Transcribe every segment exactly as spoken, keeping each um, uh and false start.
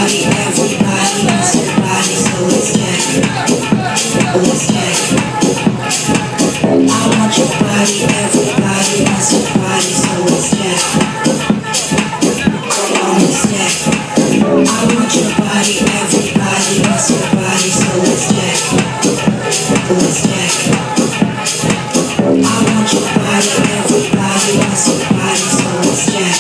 body, everybody wants your body, so let's check. Let's check. I want your body, everybody wants your body, so let's check. Come on, let's check. I want your body, everybody wants your body, so let's check. Let's check. I want your body, everybody wants your body, so let's check.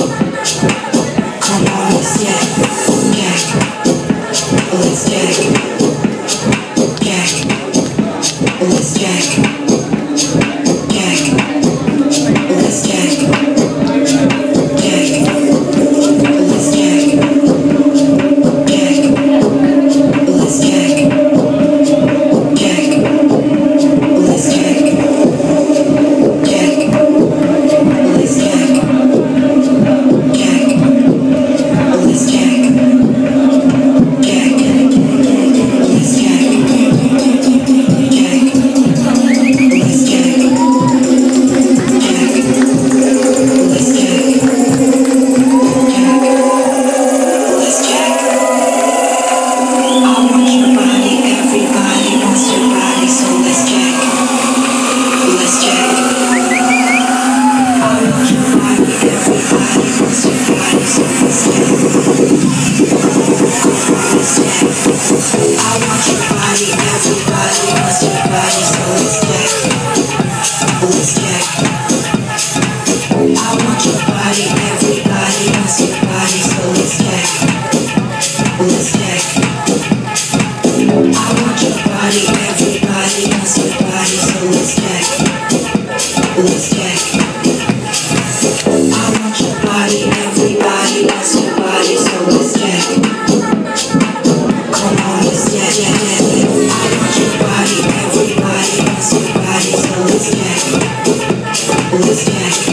Come on, let's check. Check. Let's check. Check. Let's check. Check. Let's check. Check. Let's check. Check. Let's check. Check. Let's check. Check. Let's check. Check. Let's check. Check. Let's check. Check. Let's check. Check. Let's check. Let's check. I want your body, everybody wants your body, so let's check. Let's check. I want your body, everybody wants your body, so let's check. Let's check. I want your body, everybody wants your body, so let's check. Let's check. I want your body, everybody wants your body, so let's check. Let's check. I want your body, everybody wants your body, so let's check. Let's check. I want your body, everybody wants your body, so let's check. Come on, let's check. I want your body, everybody wants your body, so let's check. Let's check.